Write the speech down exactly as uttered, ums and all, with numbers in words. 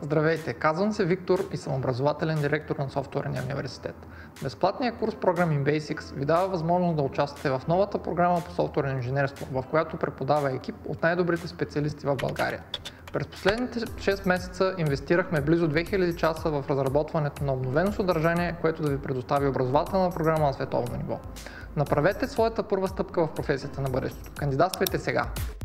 Здравейте, казвам се Виктор и съм образователен директор на Софтуерния университет. Безплатният курс Programming Basics ви дава възможност да участвате в новата програма по софтуерно инженерство, в която преподава екип от най-добрите специалисти в България. През последните шест месеца инвестирахме близо две хиляди часа в разработването на обновено съдържание, което да ви предостави образователна програма на световно ниво. Направете своята първа стъпка в професията на бъдещето. Кандидатствайте сега!